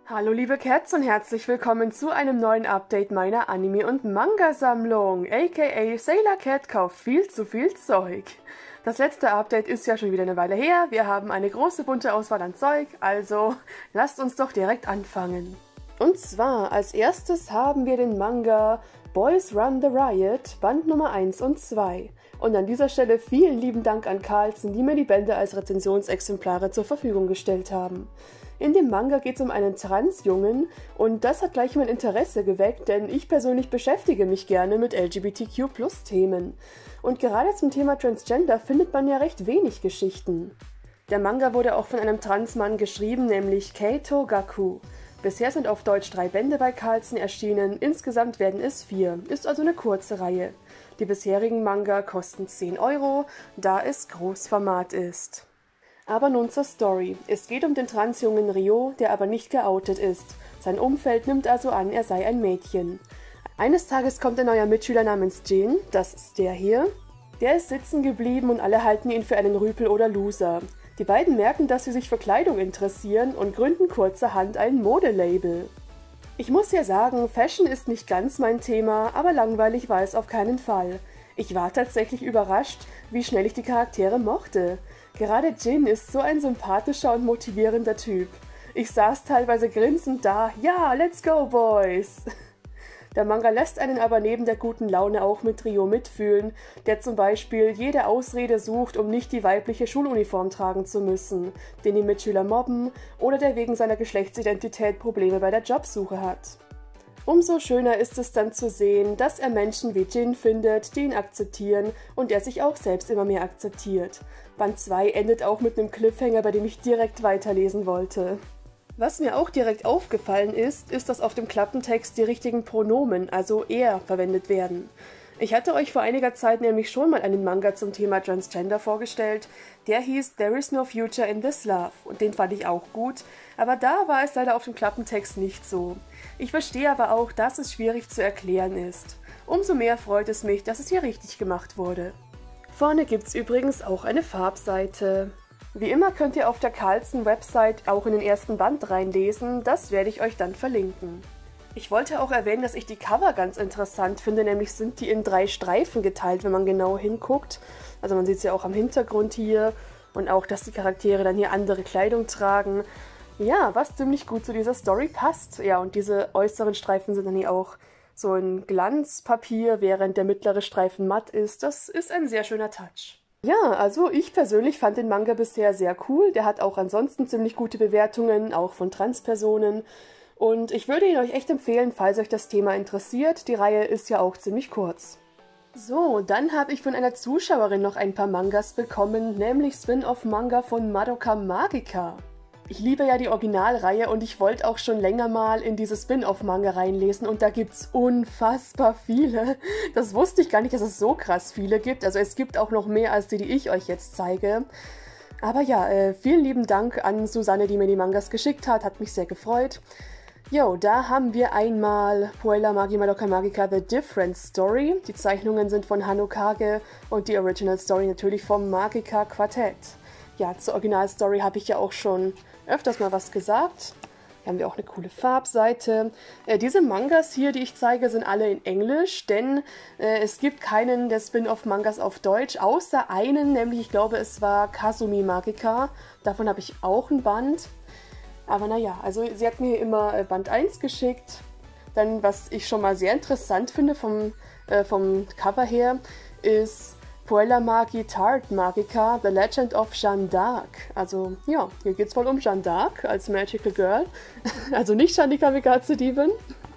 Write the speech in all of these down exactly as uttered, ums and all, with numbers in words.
Hallo liebe Cats und herzlich willkommen zu einem neuen Update meiner Anime- und Manga-Sammlung, aka Sailor Cat kauft viel zu viel Zeug. Das letzte Update ist ja schon wieder eine Weile her, wir haben eine große bunte Auswahl an Zeug, also lasst uns doch direkt anfangen. Und zwar als erstes haben wir den Manga Boys Run the Riot, Band Nummer eins und zwei. Und an dieser Stelle vielen lieben Dank an Carlsen, die mir die Bände als Rezensionsexemplare zur Verfügung gestellt haben. In dem Manga geht es um einen Transjungen und das hat gleich mein Interesse geweckt, denn ich persönlich beschäftige mich gerne mit L G B T Q Plus Themen. Und gerade zum Thema Transgender findet man ja recht wenig Geschichten. Der Manga wurde auch von einem Transmann geschrieben, nämlich Keito Gaku. Bisher sind auf Deutsch drei Bände bei Carlsen erschienen, insgesamt werden es vier, ist also eine kurze Reihe. Die bisherigen Manga kosten zehn Euro, da es Großformat ist. Aber nun zur Story. Es geht um den Transjungen Ryo, der aber nicht geoutet ist. Sein Umfeld nimmt also an, er sei ein Mädchen. Eines Tages kommt ein neuer Mitschüler namens Jin, das ist der hier. Der ist sitzen geblieben und alle halten ihn für einen Rüpel oder Loser. Die beiden merken, dass sie sich für Kleidung interessieren und gründen kurzerhand ein Modelabel. Ich muss ja sagen, Fashion ist nicht ganz mein Thema, aber langweilig war es auf keinen Fall. Ich war tatsächlich überrascht, wie schnell ich die Charaktere mochte. Gerade Jin ist so ein sympathischer und motivierender Typ. Ich saß teilweise grinsend da, ja, let's go, boys! Der Manga lässt einen aber neben der guten Laune auch mit Ryo mitfühlen, der zum Beispiel jede Ausrede sucht, um nicht die weibliche Schuluniform tragen zu müssen, den die Mitschüler mobben oder der wegen seiner Geschlechtsidentität Probleme bei der Jobsuche hat. Umso schöner ist es dann zu sehen, dass er Menschen wie Jin findet, die ihn akzeptieren und er sich auch selbst immer mehr akzeptiert. Band zwei endet auch mit einem Cliffhanger, bei dem ich direkt weiterlesen wollte. Was mir auch direkt aufgefallen ist, ist, dass auf dem Klappentext die richtigen Pronomen, also er, verwendet werden. Ich hatte euch vor einiger Zeit nämlich schon mal einen Manga zum Thema Transgender vorgestellt, der hieß There is no future in this love und den fand ich auch gut, aber da war es leider auf dem Klappentext nicht so. Ich verstehe aber auch, dass es schwierig zu erklären ist. Umso mehr freut es mich, dass es hier richtig gemacht wurde. Vorne gibt's übrigens auch eine Farbseite. Wie immer könnt ihr auf der Carlsen-Website auch in den ersten Band reinlesen, das werde ich euch dann verlinken. Ich wollte auch erwähnen, dass ich die Cover ganz interessant finde, nämlich sind die in drei Streifen geteilt, wenn man genau hinguckt. Also man sieht es ja auch am Hintergrund hier und auch, dass die Charaktere dann hier andere Kleidung tragen. Ja, was ziemlich gut zu dieser Story passt. Ja, und diese äußeren Streifen sind dann hier auch so ein Glanzpapier, während der mittlere Streifen matt ist. Das ist ein sehr schöner Touch. Ja, also ich persönlich fand den Manga bisher sehr cool. Der hat auch ansonsten ziemlich gute Bewertungen, auch von Transpersonen. Und ich würde ihn euch echt empfehlen, falls euch das Thema interessiert. Die Reihe ist ja auch ziemlich kurz. So, dann habe ich von einer Zuschauerin noch ein paar Mangas bekommen, nämlich Spin-off-Manga von Madoka Magica. Ich liebe ja die Originalreihe und ich wollte auch schon länger mal in diese Spin-off-Manga reinlesen und da gibt's unfassbar viele. Das wusste ich gar nicht, dass es so krass viele gibt. Also es gibt auch noch mehr als die, die ich euch jetzt zeige. Aber ja, äh, vielen lieben Dank an Susanne, die mir die Mangas geschickt hat. Hat mich sehr gefreut. Jo, da haben wir einmal Puella Magi Madoka Magica The Different Story. Die Zeichnungen sind von Hanokage und die Original Story natürlich vom Magica Quartett. Ja, zur Originalstory habe ich ja auch schon öfters mal was gesagt. Hier haben wir auch eine coole Farbseite. Äh, diese Mangas hier, die ich zeige, sind alle in Englisch, denn äh, es gibt keinen der Spin-off-Mangas auf Deutsch, außer einen, nämlich ich glaube es war Kazumi Magica. Davon habe ich auch ein Band. Aber naja, also sie hat mir immer äh, Band eins geschickt. Dann, was ich schon mal sehr interessant finde vom, äh, vom Cover her, ist Puella Magi Tart Magica, The Legend of Jeanne d'Arc. Also ja, hier geht es wohl um Jeanne d'Arc als Magical Girl. Also nicht Jeanne die Kamikaze-Diebin.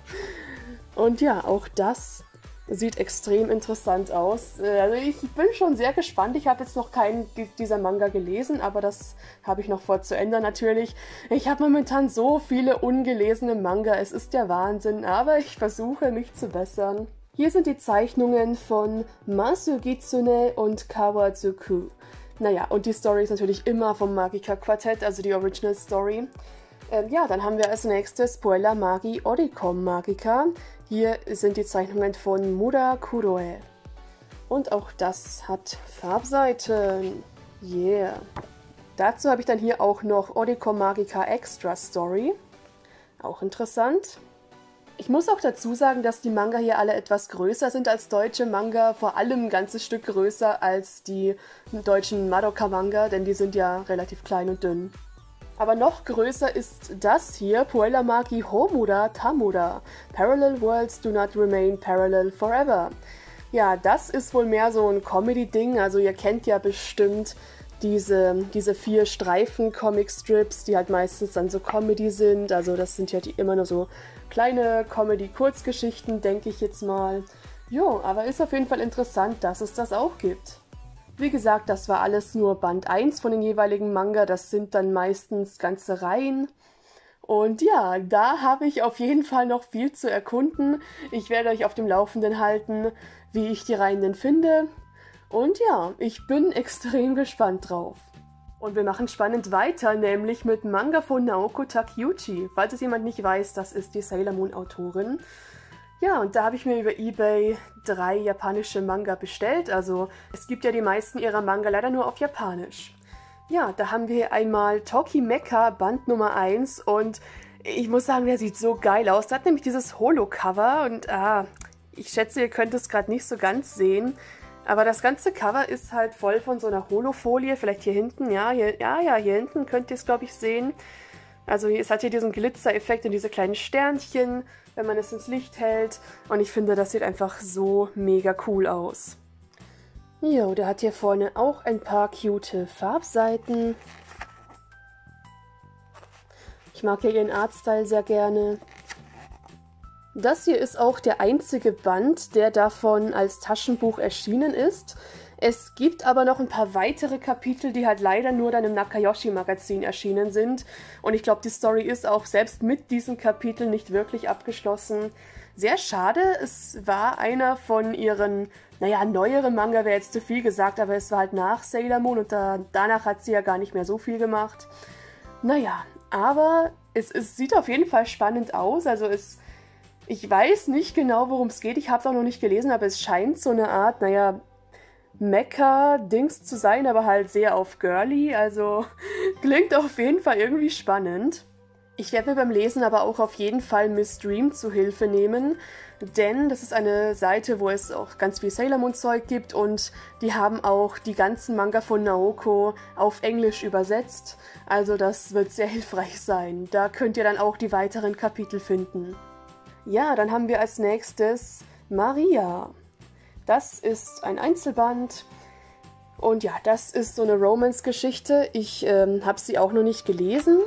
Und ja, auch das sieht extrem interessant aus. Also ich bin schon sehr gespannt. Ich habe jetzt noch keinen dieser Manga gelesen, aber das habe ich noch vor zu ändern natürlich. Ich habe momentan so viele ungelesene Manga. Es ist der Wahnsinn, aber ich versuche mich zu bessern. Hier sind die Zeichnungen von Masu Gitsune und Kawazuku. Naja, und die Story ist natürlich immer vom Magica Quartett, also die Original Story. Ähm, ja, dann haben wir als nächstes Puella Magi Oricom Magica. Hier sind die Zeichnungen von Mura Kuroe. Und auch das hat Farbseiten. Yeah. Dazu habe ich dann hier auch noch Oricom Magica Extra Story. Auch interessant. Ich muss auch dazu sagen, dass die Manga hier alle etwas größer sind als deutsche Manga, vor allem ein ganzes Stück größer als die deutschen Madoka-Manga, denn die sind ja relativ klein und dünn. Aber noch größer ist das hier, Puella Maki Homura Tamura. Parallel Worlds do not remain parallel forever. Ja, das ist wohl mehr so ein Comedy-Ding, also ihr kennt ja bestimmt diese, diese vier Streifen-Comic-Strips, die halt meistens dann so Comedy sind, also das sind ja die immer nur so kleine Comedy-Kurzgeschichten, denke ich jetzt mal. Jo, aber ist auf jeden Fall interessant, dass es das auch gibt. Wie gesagt, das war alles nur Band eins von den jeweiligen Manga, das sind dann meistens ganze Reihen. Und ja, da habe ich auf jeden Fall noch viel zu erkunden. Ich werde euch auf dem Laufenden halten, wie ich die Reihen denn finde. Und ja, ich bin extrem gespannt drauf. Und wir machen spannend weiter, nämlich mit Manga von Naoko Takeuchi. Falls es jemand nicht weiß, das ist die Sailor Moon Autorin. Ja, und da habe ich mir über eBay drei japanische Manga bestellt. Also es gibt ja die meisten ihrer Manga leider nur auf Japanisch. Ja, da haben wir hier einmal Toki Mecha Band Nummer eins und ich muss sagen, der sieht so geil aus. Der hat nämlich dieses Holo-Cover und ah, ich schätze, ihr könnt es gerade nicht so ganz sehen. Aber das ganze Cover ist halt voll von so einer Holofolie, vielleicht hier hinten, ja, hier, ja, ja, hier hinten könnt ihr es, glaube ich, sehen. Also es hat hier diesen Glitzer-Effekt und diese kleinen Sternchen, wenn man es ins Licht hält. Und ich finde, das sieht einfach so mega cool aus. Jo, der hat hier vorne auch ein paar cute Farbseiten. Ich mag ja ihren Artstyle sehr gerne. Das hier ist auch der einzige Band, der davon als Taschenbuch erschienen ist. Es gibt aber noch ein paar weitere Kapitel, die halt leider nur dann im Nakayoshi-Magazin erschienen sind. Und ich glaube, die Story ist auch selbst mit diesen Kapiteln nicht wirklich abgeschlossen. Sehr schade, es war einer von ihren, naja, neueren Manga wäre jetzt zu viel gesagt, aber es war halt nach Sailor Moon und da, danach hat sie ja gar nicht mehr so viel gemacht. Naja, aber es, es sieht auf jeden Fall spannend aus, also es... Ich weiß nicht genau, worum es geht, ich habe es auch noch nicht gelesen, aber es scheint so eine Art, naja, Mecha-Dings zu sein, aber halt sehr auf girly, also klingt auf jeden Fall irgendwie spannend. Ich werde mir beim Lesen aber auch auf jeden Fall Miss Dream zu Hilfe nehmen, denn das ist eine Seite, wo es auch ganz viel Sailor Moon Zeug gibt und die haben auch die ganzen Manga von Naoko auf Englisch übersetzt, also das wird sehr hilfreich sein. Da könnt ihr dann auch die weiteren Kapitel finden. Ja, dann haben wir als nächstes Maria. Das ist ein Einzelband und ja, das ist so eine Romance-Geschichte. Ich ähm, habe sie auch noch nicht gelesen,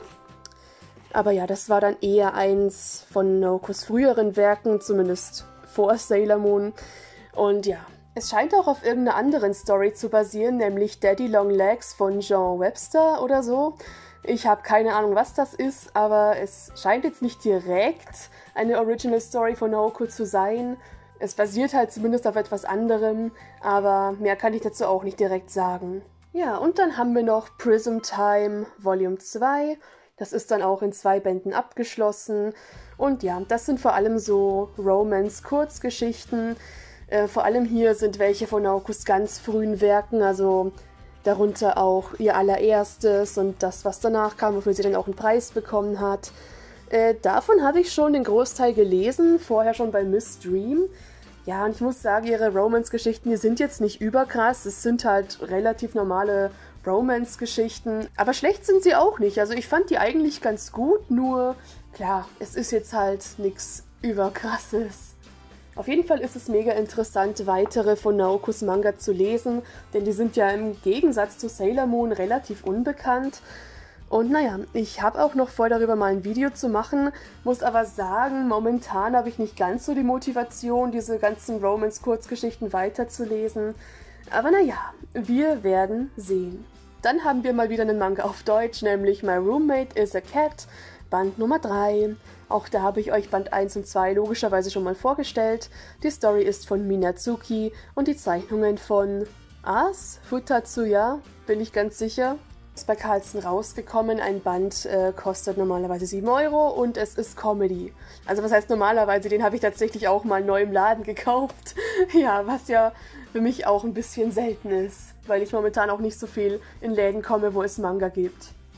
aber ja, das war dann eher eins von Naokos früheren Werken, zumindest vor Sailor Moon. Und ja, es scheint auch auf irgendeiner anderen Story zu basieren, nämlich Daddy Long Legs von Jean Webster oder so. Ich habe keine Ahnung, was das ist, aber es scheint jetzt nicht direkt eine Original Story von Naoko zu sein. Es basiert halt zumindest auf etwas anderem, aber mehr kann ich dazu auch nicht direkt sagen. Ja, und dann haben wir noch Prism Time Volume zwei. Das ist dann auch in zwei Bänden abgeschlossen. Und ja, das sind vor allem so Romance-Kurzgeschichten. Äh, vor allem hier sind welche von Naokos ganz frühen Werken, also darunter auch ihr allererstes und das, was danach kam, wofür sie dann auch einen Preis bekommen hat. Äh, davon habe ich schon den Großteil gelesen, vorher schon bei Miss Dream. Ja, und ich muss sagen, ihre Romance-Geschichten, die sind jetzt nicht überkrass. Es sind halt relativ normale Romance-Geschichten. Aber schlecht sind sie auch nicht. Also ich fand die eigentlich ganz gut, nur klar, es ist jetzt halt nichts Überkrasses. Auf jeden Fall ist es mega interessant, weitere von Naokos Manga zu lesen, denn die sind ja im Gegensatz zu Sailor Moon relativ unbekannt. Und naja, ich habe auch noch vor, darüber mal ein Video zu machen, muss aber sagen, momentan habe ich nicht ganz so die Motivation, diese ganzen Romance-Kurzgeschichten weiterzulesen. Aber naja, wir werden sehen. Dann haben wir mal wieder einen Manga auf Deutsch, nämlich My Roommate is a Cat, Band Nummer drei. Auch da habe ich euch Band eins und zwei logischerweise schon mal vorgestellt. Die Story ist von Minazuki und die Zeichnungen von As Futatsuya, bin ich ganz sicher. Ist bei Carlsen rausgekommen, ein Band äh, kostet normalerweise sieben Euro und es ist Comedy. Also was heißt normalerweise, den habe ich tatsächlich auch mal neu im Laden gekauft. Ja, was ja für mich auch ein bisschen selten ist, weil ich momentan auch nicht so viel in Läden komme, wo es Manga gibt.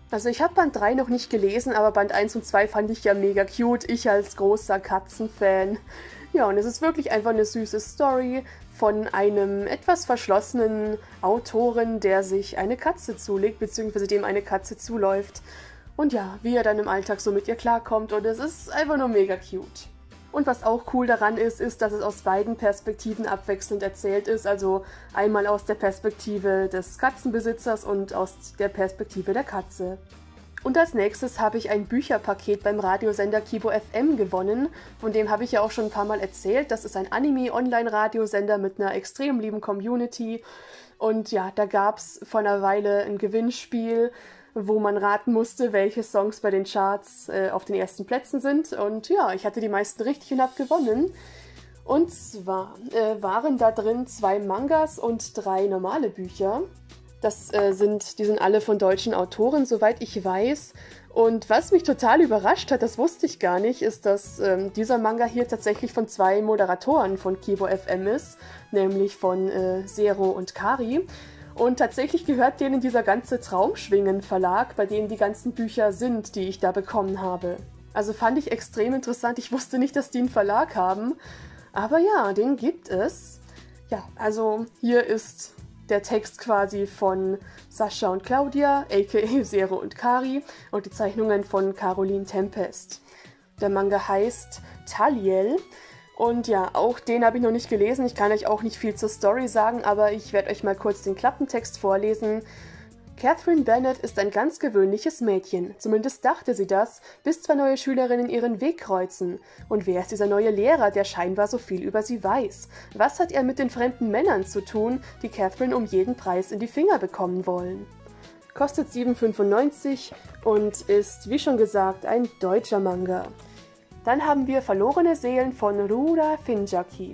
Also ich habe Band drei noch nicht gelesen, aber Band eins und zwei fand ich ja mega cute, ich als großer Katzenfan. Ja, und es ist wirklich einfach eine süße Story von einem etwas verschlossenen Autoren, der sich eine Katze zulegt, beziehungsweise dem eine Katze zuläuft. Und ja, wie er dann im Alltag so mit ihr klarkommt, und es ist einfach nur mega cute. Und was auch cool daran ist, ist, dass es aus beiden Perspektiven abwechselnd erzählt ist, also einmal aus der Perspektive des Katzenbesitzers und aus der Perspektive der Katze. Und als nächstes habe ich ein Bücherpaket beim Radiosender Kibo F M gewonnen, von dem habe ich ja auch schon ein paar Mal erzählt. Das ist ein Anime-Online-Radiosender mit einer extrem lieben Community. Und ja, da gab es vor einer Weile ein Gewinnspiel, wo man raten musste, welche Songs bei den Charts äh, auf den ersten Plätzen sind. Und ja, ich hatte die meisten richtig und habe gewonnen. Und zwar äh, waren da drin zwei Mangas und drei normale Bücher. Das äh, sind, die sind alle von deutschen Autoren, soweit ich weiß. Und was mich total überrascht hat, das wusste ich gar nicht, ist, dass ähm, dieser Manga hier tatsächlich von zwei Moderatoren von Kibo F M ist, nämlich von äh, Zero und Kari. Und tatsächlich gehört denen dieser ganze Traumschwingen-Verlag, bei dem die ganzen Bücher sind, die ich da bekommen habe. Also fand ich extrem interessant. Ich wusste nicht, dass die einen Verlag haben. Aber ja, den gibt es. Ja, also hier ist der Text quasi von Sascha und Claudia, aka Zero und Kari, und die Zeichnungen von Caroline Tempest. Der Manga heißt Taliel. Und ja, auch den habe ich noch nicht gelesen. Ich kann euch auch nicht viel zur Story sagen, aber ich werde euch mal kurz den Klappentext vorlesen. Catherine Bennett ist ein ganz gewöhnliches Mädchen. Zumindest dachte sie das, bis zwei neue Schülerinnen ihren Weg kreuzen. Und wer ist dieser neue Lehrer, der scheinbar so viel über sie weiß? Was hat er mit den fremden Männern zu tun, die Catherine um jeden Preis in die Finger bekommen wollen? Kostet sieben fünfundneunzig und ist, wie schon gesagt, ein deutscher Manga. Dann haben wir Verlorene Seelen von Rura Finjaki.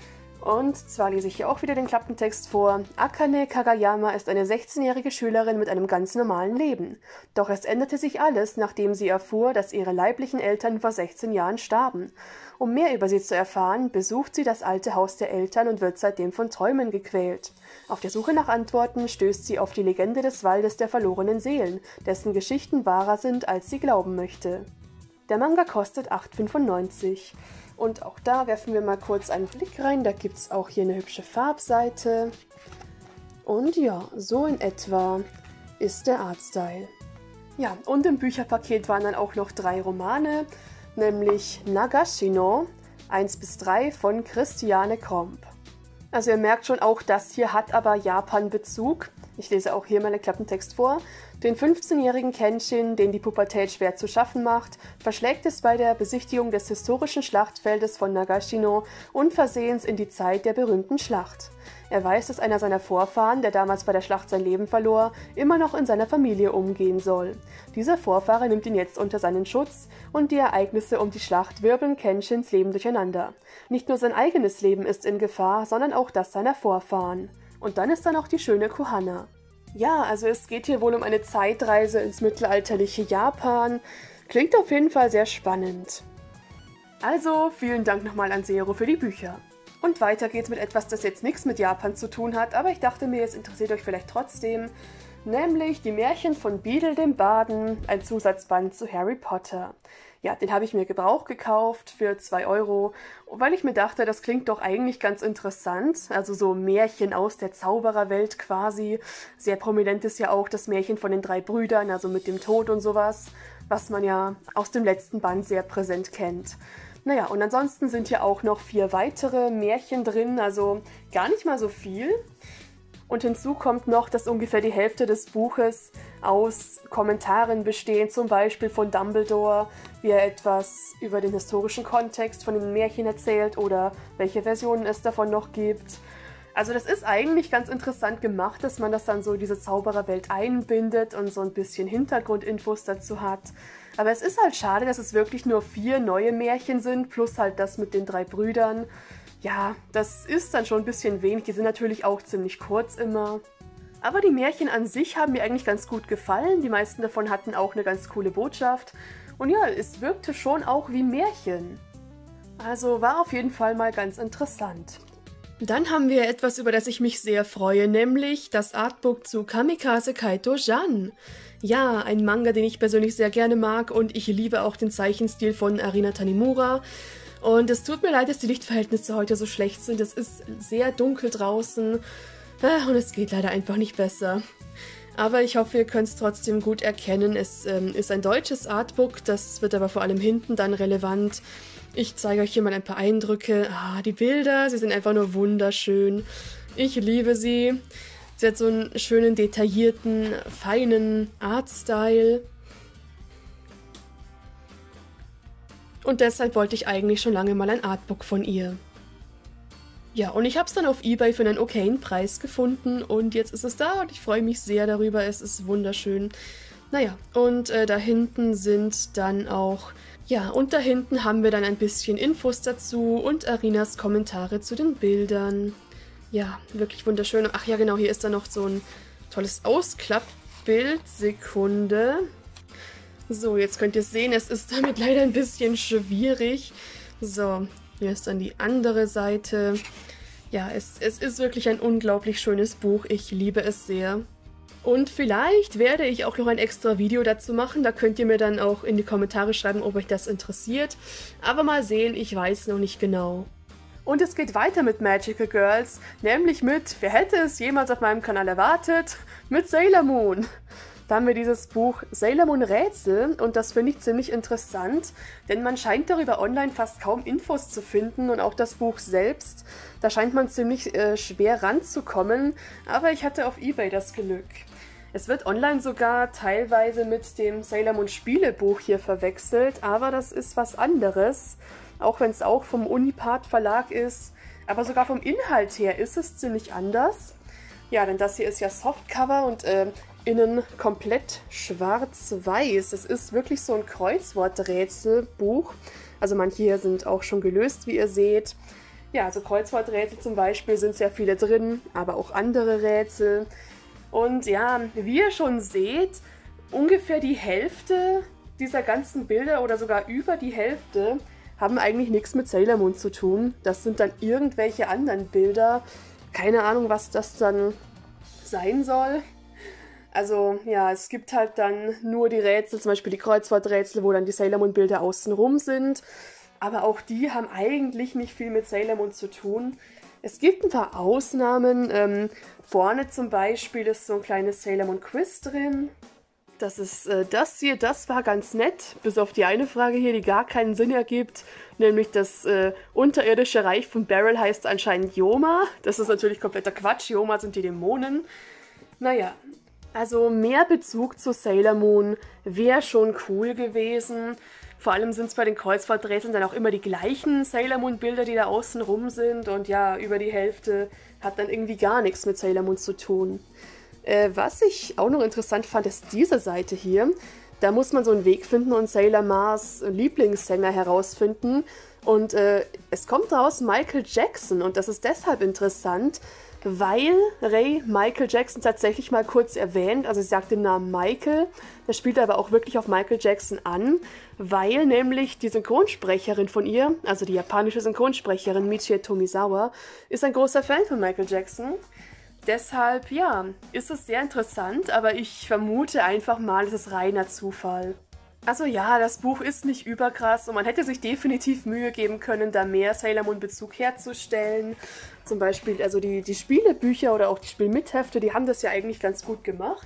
Und zwar lese ich hier auch wieder den Klappentext vor. Akane Kagayama ist eine sechzehnjährige Schülerin mit einem ganz normalen Leben. Doch es änderte sich alles, nachdem sie erfuhr, dass ihre leiblichen Eltern vor sechzehn Jahren starben. Um mehr über sie zu erfahren, besucht sie das alte Haus der Eltern und wird seitdem von Träumen gequält. Auf der Suche nach Antworten stößt sie auf die Legende des Waldes der verlorenen Seelen, dessen Geschichten wahrer sind, als sie glauben möchte. Der Manga kostet acht fünfundneunzig. Und auch da werfen wir mal kurz einen Blick rein. Da gibt es auch hier eine hübsche Farbseite. Und ja, so in etwa ist der Artstyle. Ja, und im Bücherpaket waren dann auch noch drei Romane, nämlich Nagashino eins bis drei von Christiane Kromp. Also ihr merkt schon, auch das hier hat aber Japan-Bezug. Ich lese auch hier mal den Klappentext vor. Den fünfzehnjährigen Kenshin, den die Pubertät schwer zu schaffen macht, verschlägt es bei der Besichtigung des historischen Schlachtfeldes von Nagashino unversehens in die Zeit der berühmten Schlacht. Er weiß, dass einer seiner Vorfahren, der damals bei der Schlacht sein Leben verlor, immer noch in seiner Familie umgehen soll. Dieser Vorfahre nimmt ihn jetzt unter seinen Schutz und die Ereignisse um die Schlacht wirbeln Kenshins Leben durcheinander. Nicht nur sein eigenes Leben ist in Gefahr, sondern auch das seiner Vorfahren. Und dann ist da noch die schöne Kuhana. Ja, also es geht hier wohl um eine Zeitreise ins mittelalterliche Japan. Klingt auf jeden Fall sehr spannend. Also, vielen Dank nochmal an Zero für die Bücher. Und weiter geht's mit etwas, das jetzt nichts mit Japan zu tun hat, aber ich dachte mir, es interessiert euch vielleicht trotzdem, nämlich die Märchen von Beedle dem Baden, ein Zusatzband zu Harry Potter. Ja, den habe ich mir gebraucht gekauft für zwei Euro, weil ich mir dachte, das klingt doch eigentlich ganz interessant. Also so Märchen aus der Zaubererwelt quasi. Sehr prominent ist ja auch das Märchen von den drei Brüdern, also mit dem Tod und sowas, was man ja aus dem letzten Band sehr präsent kennt. Naja, und ansonsten sind hier auch noch vier weitere Märchen drin, also gar nicht mal so viel. Und hinzu kommt noch, dass ungefähr die Hälfte des Buches aus Kommentaren besteht, zum Beispiel von Dumbledore, wie er etwas über den historischen Kontext von den Märchen erzählt oder welche Versionen es davon noch gibt. Also das ist eigentlich ganz interessant gemacht, dass man das dann so in diese Zaubererwelt einbindet und so ein bisschen Hintergrundinfos dazu hat. Aber es ist halt schade, dass es wirklich nur vier neue Märchen sind, plus halt das mit den drei Brüdern. Ja, das ist dann schon ein bisschen wenig. Die sind natürlich auch ziemlich kurz immer. Aber die Märchen an sich haben mir eigentlich ganz gut gefallen. Die meisten davon hatten auch eine ganz coole Botschaft. Und ja, es wirkte schon auch wie Märchen. Also war auf jeden Fall mal ganz interessant. Dann haben wir etwas, über das ich mich sehr freue, nämlich das Artbook zu Kamikaze Kaito Jan. Ja, ein Manga, den ich persönlich sehr gerne mag und ich liebe auch den Zeichenstil von Arina Tanimura. Und es tut mir leid, dass die Lichtverhältnisse heute so schlecht sind. Es ist sehr dunkel draußen und es geht leider einfach nicht besser. Aber ich hoffe, ihr könnt es trotzdem gut erkennen. Es ähm, ist ein deutsches Artbook, das wird aber vor allem hinten dann relevant. Ich zeige euch hier mal ein paar Eindrücke. Ah, die Bilder, sie sind einfach nur wunderschön. Ich liebe sie. Sie hat so einen schönen, detaillierten, feinen Artstyle. Und deshalb wollte ich eigentlich schon lange mal ein Artbook von ihr. Ja, und ich habe es dann auf eBay für einen okayen Preis gefunden und jetzt ist es da und ich freue mich sehr darüber. Es ist wunderschön. Naja, und äh, da hinten sind dann auch... Ja, und da hinten haben wir dann ein bisschen Infos dazu und Arinas Kommentare zu den Bildern. Ja, wirklich wunderschön. Ach ja, genau, hier ist dann noch so ein tolles Ausklappbild. Sekunde. So, jetzt könnt ihr sehen, es ist damit leider ein bisschen schwierig. So, hier ist dann die andere Seite. Ja, es, es ist wirklich ein unglaublich schönes Buch. Ich liebe es sehr. Und vielleicht werde ich auch noch ein extra Video dazu machen, da könnt ihr mir dann auch in die Kommentare schreiben, ob euch das interessiert. Aber mal sehen, ich weiß noch nicht genau. Und es geht weiter mit Magical Girls, nämlich mit, wer hätte es jemals auf meinem Kanal erwartet, mit Sailor Moon. Da haben wir dieses Buch Sailor Moon Rätsel und das finde ich ziemlich interessant, denn man scheint darüber online fast kaum Infos zu finden und auch das Buch selbst, da scheint man ziemlich äh, schwer ranzukommen, aber ich hatte auf eBay das Glück. Es wird online sogar teilweise mit dem Sailor Moon Spielebuch hier verwechselt, aber das ist was anderes, auch wenn es auch vom Unipart Verlag ist, aber sogar vom Inhalt her ist es ziemlich anders. Ja, denn das hier ist ja Softcover und äh, innen komplett schwarz-weiß. Es ist wirklich so ein Kreuzworträtselbuch. Also manche hier sind auch schon gelöst, wie ihr seht. Ja, also Kreuzworträtsel zum Beispiel sind sehr viele drin, aber auch andere Rätsel. Und ja, wie ihr schon seht, ungefähr die Hälfte dieser ganzen Bilder oder sogar über die Hälfte haben eigentlich nichts mit Sailor Moon zu tun. Das sind dann irgendwelche anderen Bilder. Keine Ahnung, was das dann sein soll. Also ja, es gibt halt dann nur die Rätsel, zum Beispiel die Kreuzworträtsel, wo dann die Sailor Moon Bilder außenrum sind. Aber auch die haben eigentlich nicht viel mit Sailor Moon zu tun. Es gibt ein paar Ausnahmen. Ähm, vorne zum Beispiel ist so ein kleines Sailor Moon Quiz drin. Das ist äh, das hier, das war ganz nett, bis auf die eine Frage hier, die gar keinen Sinn ergibt. Nämlich das äh, unterirdische Reich von Beryl heißt anscheinend Yoma. Das ist natürlich kompletter Quatsch, Yoma sind die Dämonen. Naja, also mehr Bezug zu Sailor Moon wäre schon cool gewesen. Vor allem sind es bei den Kreuzworträtseln dann auch immer die gleichen Sailor Moon Bilder, die da außen rum sind. Und ja, über die Hälfte hat dann irgendwie gar nichts mit Sailor Moon zu tun. Äh, was ich auch noch interessant fand, ist diese Seite hier. Da muss man so einen Weg finden und Sailor Mars Lieblingssänger herausfinden. Und äh, es kommt raus Michael Jackson und das ist deshalb interessant, weil Ray Michael Jackson tatsächlich mal kurz erwähnt, also sie sagt den Namen Michael, das spielt aber auch wirklich auf Michael Jackson an, weil nämlich die Synchronsprecherin von ihr, also die japanische Synchronsprecherin Michie Tomisawa, ist ein großer Fan von Michael Jackson. Deshalb, ja, ist es sehr interessant, aber ich vermute einfach mal, es ist reiner Zufall. Also ja, das Buch ist nicht überkrass und man hätte sich definitiv Mühe geben können, da mehr Sailor Moon Bezug herzustellen. Zum Beispiel, also die, die Spielebücher oder auch die Spielmithefte, die haben das ja eigentlich ganz gut gemacht.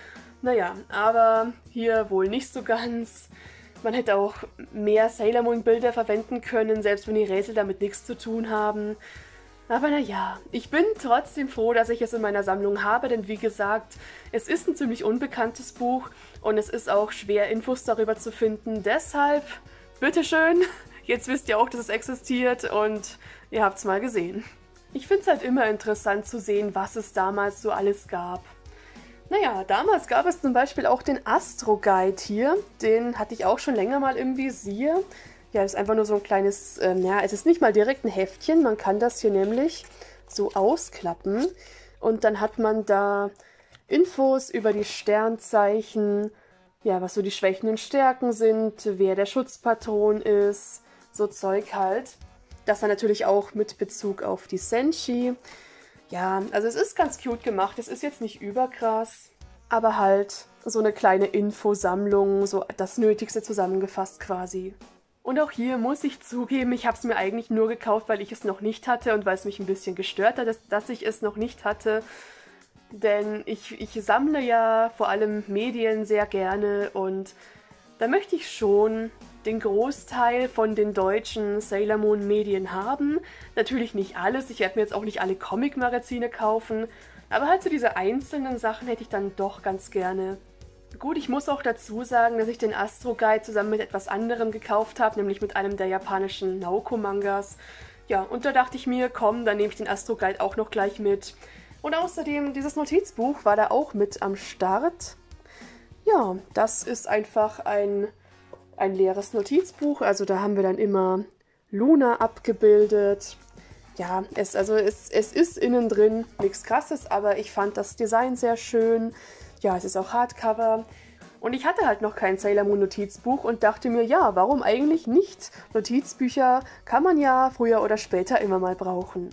Naja, aber hier wohl nicht so ganz. Man hätte auch mehr Sailor Moon Bilder verwenden können, selbst wenn die Rätsel damit nichts zu tun haben. Aber naja, ich bin trotzdem froh, dass ich es in meiner Sammlung habe, denn wie gesagt, es ist ein ziemlich unbekanntes Buch und es ist auch schwer, Infos darüber zu finden. Deshalb, bitteschön, jetzt wisst ihr auch, dass es existiert und ihr habt es mal gesehen. Ich finde es halt immer interessant zu sehen, was es damals so alles gab. Naja, damals gab es zum Beispiel auch den Astro Guide hier, den hatte ich auch schon länger mal im Visier. Ja, das ist einfach nur so ein kleines, ähm, ja, es ist nicht mal direkt ein Heftchen, man kann das hier nämlich so ausklappen und dann hat man da Infos über die Sternzeichen, ja, was so die Schwächen und Stärken sind, wer der Schutzpatron ist, so Zeug halt. Das dann natürlich auch mit Bezug auf die Senshi. Ja, also es ist ganz cute gemacht. Es ist jetzt nicht überkrass, aber halt so eine kleine Infosammlung, so das Nötigste zusammengefasst quasi. Und auch hier muss ich zugeben, ich habe es mir eigentlich nur gekauft, weil ich es noch nicht hatte und weil es mich ein bisschen gestört hat, dass, dass ich es noch nicht hatte. Denn ich, ich sammle ja vor allem Medien sehr gerne und da möchte ich schon den Großteil von den deutschen Sailor Moon Medien haben. Natürlich nicht alles, ich werde mir jetzt auch nicht alle Comic-Magazine kaufen, aber halt so diese einzelnen Sachen hätte ich dann doch ganz gerne. Gut, ich muss auch dazu sagen, dass ich den Astro Guide zusammen mit etwas anderem gekauft habe, nämlich mit einem der japanischen Naoko-Mangas. Ja, und da dachte ich mir, komm, dann nehme ich den Astro Guide auch noch gleich mit. Und außerdem, dieses Notizbuch war da auch mit am Start. Ja, das ist einfach ein, ein leeres Notizbuch. Also da haben wir dann immer Luna abgebildet. Ja, es, also es, es ist innen drin nichts Krasses, aber ich fand das Design sehr schön. Ja, es ist auch Hardcover. Und ich hatte halt noch kein Sailor Moon Notizbuch und dachte mir, ja, warum eigentlich nicht? Notizbücher kann man ja früher oder später immer mal brauchen.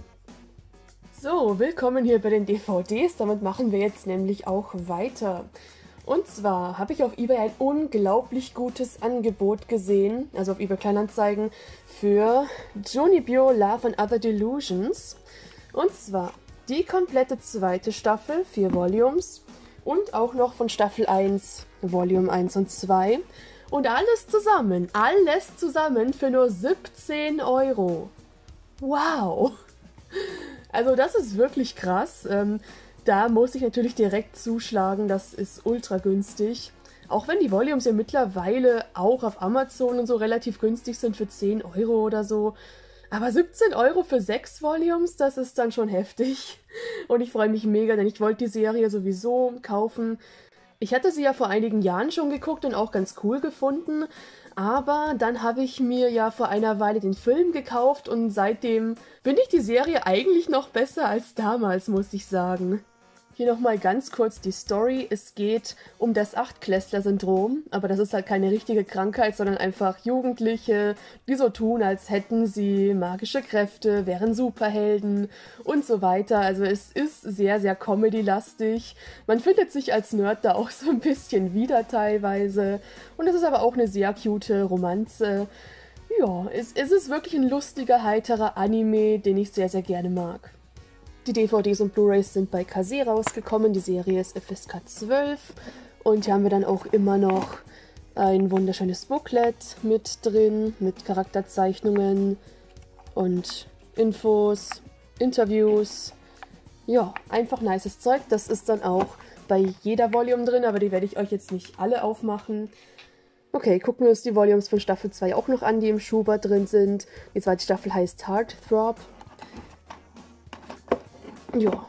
So, willkommen hier bei den D V Ds. Damit machen wir jetzt nämlich auch weiter. Und zwar habe ich auf eBay ein unglaublich gutes Angebot gesehen, also auf eBay Kleinanzeigen, für Junibyo Love and Other Delusions. Und zwar die komplette zweite Staffel, vier Volumes, und auch noch von Staffel eins, Volume eins und zwei. Und alles zusammen, alles zusammen für nur siebzehn Euro. Wow! Also das ist wirklich krass. Ähm, da muss ich natürlich direkt zuschlagen, das ist ultra günstig. Auch wenn die Volumes ja mittlerweile auch auf Amazon und so relativ günstig sind für zehn Euro oder so. Aber siebzehn Euro für sechs Volumes, das ist dann schon heftig. Und ich freue mich mega, denn ich wollte die Serie sowieso kaufen. Ich hatte sie ja vor einigen Jahren schon geguckt und auch ganz cool gefunden. Aber dann habe ich mir ja vor einer Weile den Film gekauft und seitdem finde ich die Serie eigentlich noch besser als damals, muss ich sagen. Hier nochmal ganz kurz die Story. Es geht um das Achtklässler-Syndrom, aber das ist halt keine richtige Krankheit, sondern einfach Jugendliche, die so tun, als hätten sie magische Kräfte, wären Superhelden und so weiter. Also es ist sehr, sehr Comedy-lastig. Man findet sich als Nerd da auch so ein bisschen wieder teilweise. Und es ist aber auch eine sehr cute Romanze. Ja, es, es ist wirklich ein lustiger, heiterer Anime, den ich sehr, sehr gerne mag. Die D V Ds und Blu-rays sind bei Kase rausgekommen, die Serie ist F S K zwölf und hier haben wir dann auch immer noch ein wunderschönes Booklet mit drin, mit Charakterzeichnungen und Infos, Interviews. Ja, einfach nices Zeug, das ist dann auch bei jeder Volume drin, aber die werde ich euch jetzt nicht alle aufmachen. Okay, gucken wir uns die Volumes von Staffel zwei auch noch an, die im Schuber drin sind. Die zweite Staffel heißt Heartthrob. Ja.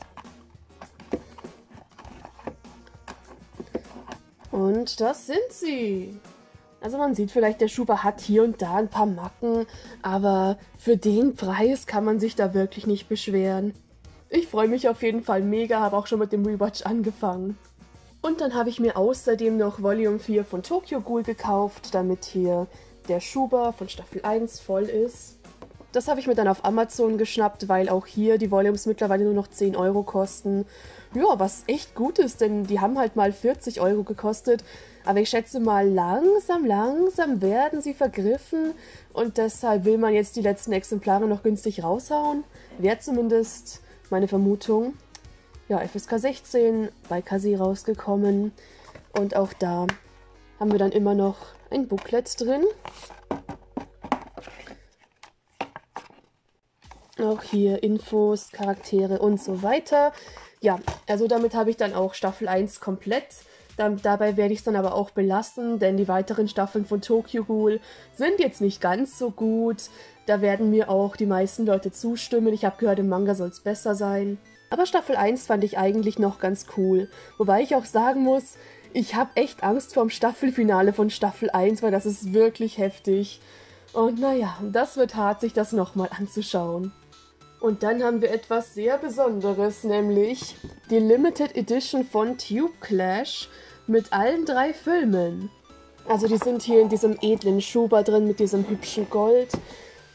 Und das sind sie. Also man sieht vielleicht, der Schuber hat hier und da ein paar Macken, aber für den Preis kann man sich da wirklich nicht beschweren. Ich freue mich auf jeden Fall mega, habe auch schon mit dem Rewatch angefangen. Und dann habe ich mir außerdem noch Volume vier von Tokyo Ghoul gekauft, damit hier der Schuber von Staffel eins voll ist. Das habe ich mir dann auf Amazon geschnappt, weil auch hier die Volumes mittlerweile nur noch zehn Euro kosten. Ja, was echt gut ist, denn die haben halt mal vierzig Euro gekostet. Aber ich schätze mal, langsam, langsam werden sie vergriffen. Und deshalb will man jetzt die letzten Exemplare noch günstig raushauen. Wäre zumindest meine Vermutung. Ja, F S K sechzehn bei Kase rausgekommen. Und auch da haben wir dann immer noch ein Booklet drin. Auch hier Infos, Charaktere und so weiter. Ja, also damit habe ich dann auch Staffel eins komplett. Dann, dabei werde ich es dann aber auch belassen, denn die weiteren Staffeln von Tokyo Ghoul sind jetzt nicht ganz so gut. Da werden mir auch die meisten Leute zustimmen. Ich habe gehört, im Manga soll es besser sein. Aber Staffel eins fand ich eigentlich noch ganz cool. Wobei ich auch sagen muss, ich habe echt Angst vorm Staffelfinale von Staffel eins, weil das ist wirklich heftig. Und naja, das wird hart, sich das nochmal anzuschauen. Und dann haben wir etwas sehr Besonderes, nämlich die Limited Edition von Tube Clash mit allen drei Filmen. Also die sind hier in diesem edlen Schuber drin mit diesem hübschen Gold.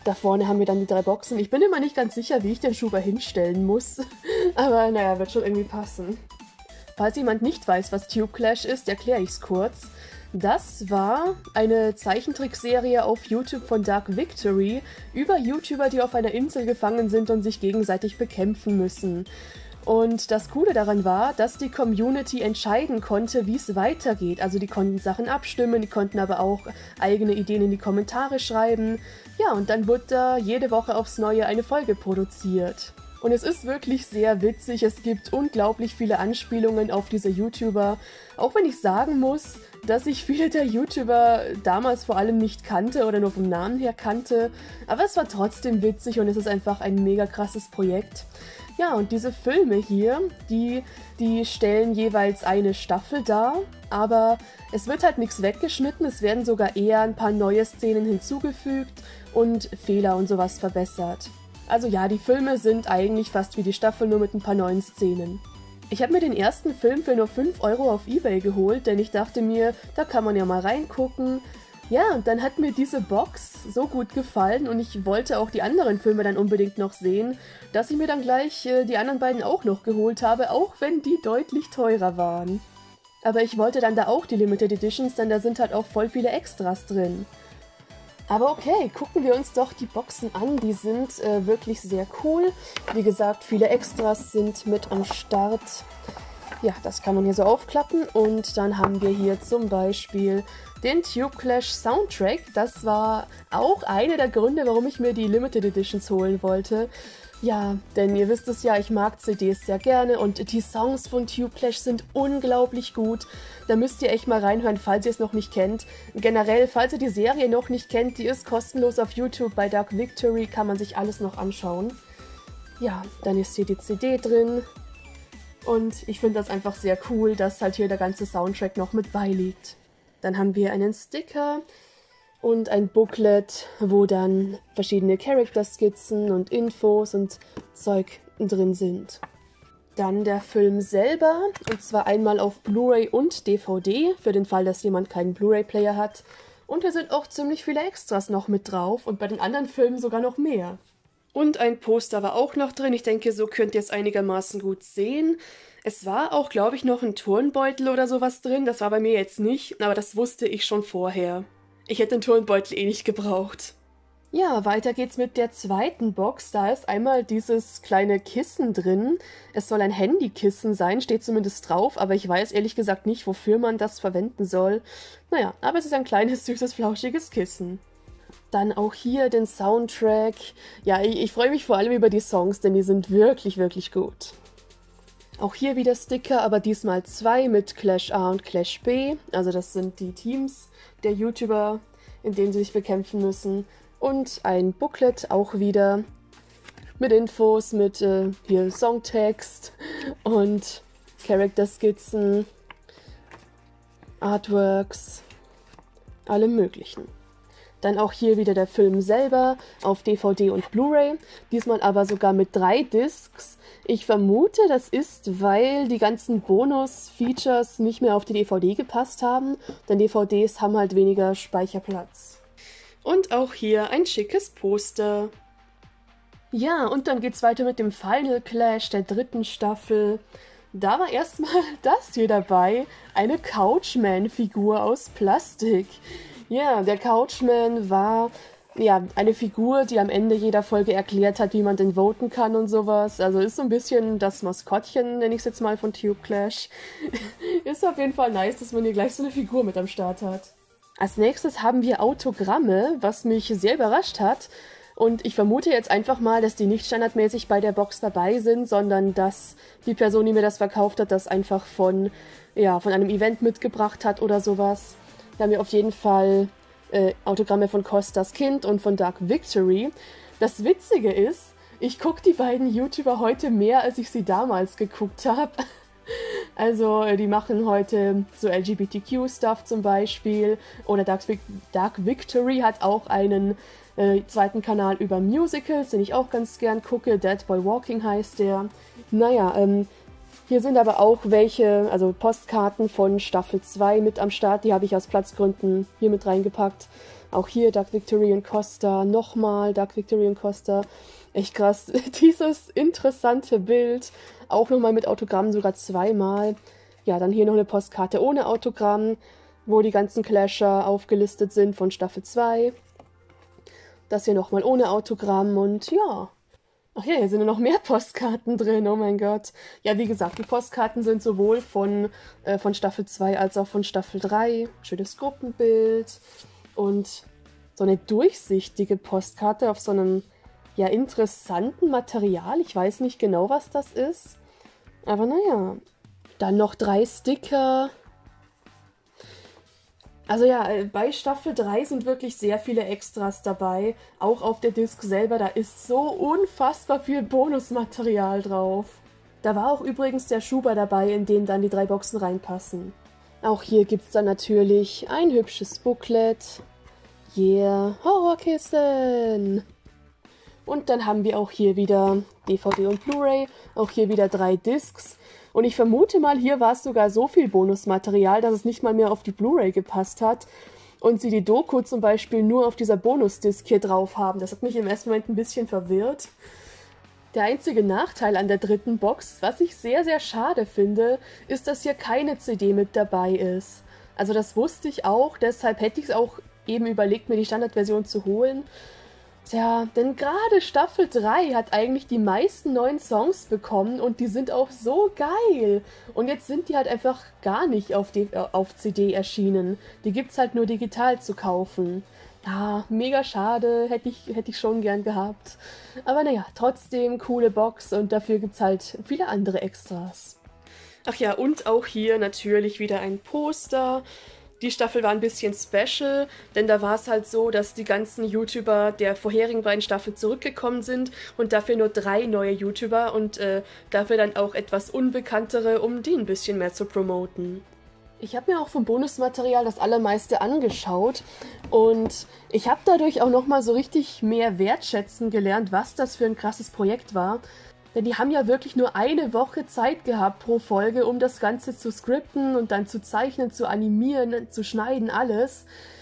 Da vorne haben wir dann die drei Boxen. Ich bin immer nicht ganz sicher, wie ich den Schuber hinstellen muss. Aber naja, wird schon irgendwie passen. Falls jemand nicht weiß, was Tube Clash ist, erkläre ich es kurz. Das war eine Zeichentrickserie auf YouTube von Dark Victory über YouTuber, die auf einer Insel gefangen sind und sich gegenseitig bekämpfen müssen. Und das Coole daran war, dass die Community entscheiden konnte, wie es weitergeht. Also die konnten Sachen abstimmen, die konnten aber auch eigene Ideen in die Kommentare schreiben. Ja, und dann wurde da jede Woche aufs Neue eine Folge produziert. Und es ist wirklich sehr witzig, es gibt unglaublich viele Anspielungen auf diese YouTuber. Auch wenn ich sagen muss, dass ich viele der YouTuber damals vor allem nicht kannte oder nur vom Namen her kannte. Aber es war trotzdem witzig und es ist einfach ein mega krasses Projekt. Ja, und diese Filme hier, die, die stellen jeweils eine Staffel dar, aber es wird halt nichts weggeschnitten, es werden sogar eher ein paar neue Szenen hinzugefügt und Fehler und sowas verbessert. Also ja, die Filme sind eigentlich fast wie die Staffel, nur mit ein paar neuen Szenen. Ich habe mir den ersten Film für nur fünf Euro auf eBay geholt, denn ich dachte mir, da kann man ja mal reingucken. Ja, und dann hat mir diese Box so gut gefallen und ich wollte auch die anderen Filme dann unbedingt noch sehen, dass ich mir dann gleich äh, die anderen beiden auch noch geholt habe, auch wenn die deutlich teurer waren. Aber ich wollte dann da auch die Limited Editions, denn da sind halt auch voll viele Extras drin. Aber okay, gucken wir uns doch die Boxen an, die sind äh, wirklich sehr cool. Wie gesagt, viele Extras sind mit am Start. Ja, das kann man hier so aufklappen und dann haben wir hier zum Beispiel den Tube Clash Soundtrack. Das war auch einer der Gründe, warum ich mir die Limited Editions holen wollte. Ja, denn ihr wisst es ja, ich mag C Ds sehr gerne und die Songs von Tube Clash sind unglaublich gut. Da müsst ihr echt mal reinhören, falls ihr es noch nicht kennt. Generell, falls ihr die Serie noch nicht kennt, die ist kostenlos auf YouTube. Bei Dark Victory kann man sich alles noch anschauen. Ja, dann ist hier die C D drin. Und ich finde das einfach sehr cool, dass halt hier der ganze Soundtrack noch mit beiliegt. Dann haben wir einen Sticker und ein Booklet, wo dann verschiedene Charakterskizzen und Infos und Zeug drin sind. Dann der Film selber, und zwar einmal auf Blu-ray und D V D, für den Fall, dass jemand keinen Blu-ray-Player hat. Und da sind auch ziemlich viele Extras noch mit drauf und bei den anderen Filmen sogar noch mehr. Und ein Poster war auch noch drin. Ich denke, so könnt ihr es einigermaßen gut sehen. Es war auch, glaube ich, noch ein Turnbeutel oder sowas drin. Das war bei mir jetzt nicht, aber das wusste ich schon vorher. Ich hätte den Turnbeutel eh nicht gebraucht. Ja, weiter geht's mit der zweiten Box. Da ist einmal dieses kleine Kissen drin. Es soll ein Handykissen sein, steht zumindest drauf, aber ich weiß ehrlich gesagt nicht, wofür man das verwenden soll. Naja, aber es ist ein kleines, süßes, flauschiges Kissen. Dann auch hier den Soundtrack. Ja, ich, ich freue mich vor allem über die Songs, denn die sind wirklich, wirklich gut. Auch hier wieder Sticker, aber diesmal zwei mit Clash A und Clash B. Also das sind die Teams der YouTuber, in denen sie sich bekämpfen müssen. Und ein Booklet auch wieder mit Infos, mit äh, hier Songtext und Charakterskizzen, Artworks, allem möglichen. Dann auch hier wieder der Film selber auf D V D und Blu-ray, diesmal aber sogar mit drei Discs. Ich vermute, das ist, weil die ganzen Bonus-Features nicht mehr auf die D V D gepasst haben, denn D V Ds haben halt weniger Speicherplatz. Und auch hier ein schickes Poster. Ja, und dann geht's weiter mit dem Final Clash der dritten Staffel. Da war erstmal das hier dabei, eine Couchman-Figur aus Plastik. Ja, der Couchman war ja eine Figur, die am Ende jeder Folge erklärt hat, wie man denn voten kann und sowas. Also ist so ein bisschen das Maskottchen, nenne ich es jetzt mal, von Tube Clash. Ist auf jeden Fall nice, dass man hier gleich so eine Figur mit am Start hat. Als nächstes haben wir Autogramme, was mich sehr überrascht hat. Und ich vermute jetzt einfach mal, dass die nicht standardmäßig bei der Box dabei sind, sondern dass die Person, die mir das verkauft hat, das einfach von, ja, von einem Event mitgebracht hat oder sowas. Da haben wir auf jeden Fall äh, Autogramme von Costas Kind und von Dark Victory. Das Witzige ist, ich gucke die beiden YouTuber heute mehr, als ich sie damals geguckt habe. Also, die machen heute so L G B T Q-Stuff zum Beispiel. Oder Dark, Dark Victory hat auch einen äh, zweiten Kanal über Musicals, den ich auch ganz gern gucke. Dead Boy Walking heißt der. Naja, ähm, hier sind aber auch welche, also Postkarten von Staffel zwei mit am Start. Die habe ich aus Platzgründen hier mit reingepackt. Auch hier Dark Victory und Costa, nochmal Dark Victory und Costa. Echt krass, dieses interessante Bild, auch nochmal mit Autogramm, sogar zweimal. Ja, dann hier noch eine Postkarte ohne Autogramm, wo die ganzen Clasher aufgelistet sind von Staffel zwei. Das hier nochmal ohne Autogramm und ja. Ach ja, hier sind ja noch mehr Postkarten drin, oh mein Gott. Ja, wie gesagt, die Postkarten sind sowohl von, äh, von Staffel zwei als auch von Staffel drei. Schönes Gruppenbild und so eine durchsichtige Postkarte auf so einem, ja, interessanten Material. Ich weiß nicht genau, was das ist, aber naja. Dann noch drei Sticker. Also ja, bei Staffel drei sind wirklich sehr viele Extras dabei. Auch auf der Disc selber, da ist so unfassbar viel Bonusmaterial drauf. Da war auch übrigens der Schuber dabei, in den dann die drei Boxen reinpassen. Auch hier gibt es dann natürlich ein hübsches Booklet. Yeah, Horrorkissen! Und dann haben wir auch hier wieder D V D und Blu-ray, auch hier wieder drei Discs. Und ich vermute mal, hier war es sogar so viel Bonusmaterial, dass es nicht mal mehr auf die Blu-ray gepasst hat. Und sie die Doku zum Beispiel nur auf dieser Bonusdisc hier drauf haben. Das hat mich im ersten Moment ein bisschen verwirrt. Der einzige Nachteil an der dritten Box, was ich sehr, sehr schade finde, ist, dass hier keine C D mit dabei ist. Also das wusste ich auch, deshalb hätte ich es auch eben überlegt, mir die Standardversion zu holen. Tja, denn gerade Staffel drei hat eigentlich die meisten neuen Songs bekommen und die sind auch so geil. Und jetzt sind die halt einfach gar nicht auf, die, auf C D erschienen. Die gibt's halt nur digital zu kaufen. Ja, mega schade, hätte ich, hätte ich schon gern gehabt. Aber naja, trotzdem coole Box und dafür gibt's halt viele andere Extras. Ach ja, und auch hier natürlich wieder ein Poster. Die Staffel war ein bisschen special, denn da war es halt so, dass die ganzen YouTuber der vorherigen beiden Staffeln zurückgekommen sind und dafür nur drei neue YouTuber und äh, dafür dann auch etwas unbekanntere, um die ein bisschen mehr zu promoten. Ich habe mir auch vom Bonusmaterial das allermeiste angeschaut und ich habe dadurch auch nochmal so richtig mehr wertschätzen gelernt, was das für ein krasses Projekt war. Denn die haben ja wirklich nur eine Woche Zeit gehabt pro Folge, um das Ganze zu skripten und dann zu zeichnen, zu animieren, zu schneiden, alles.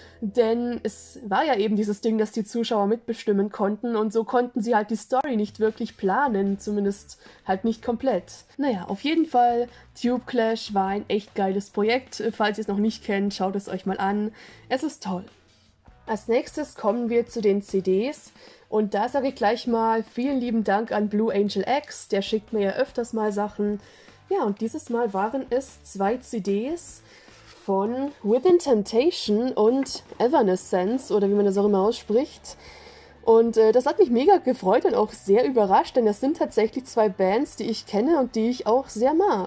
Denn es war ja eben dieses Ding, dass die Zuschauer mitbestimmen konnten und so konnten sie halt die Story nicht wirklich planen, zumindest halt nicht komplett. Naja, auf jeden Fall, Tube Clash war ein echt geiles Projekt. Falls ihr es noch nicht kennt, schaut es euch mal an. Es ist toll. Als nächstes kommen wir zu den C Ds. Und da sage ich gleich mal vielen lieben Dank an Blue Angel X, der schickt mir ja öfters mal Sachen. Ja, und dieses Mal waren es zwei C Ds von Within Temptation und Evanescence, oder wie man das auch immer ausspricht. Und äh, das hat mich mega gefreut und auch sehr überrascht, denn das sind tatsächlich zwei Bands, die ich kenne und die ich auch sehr mag.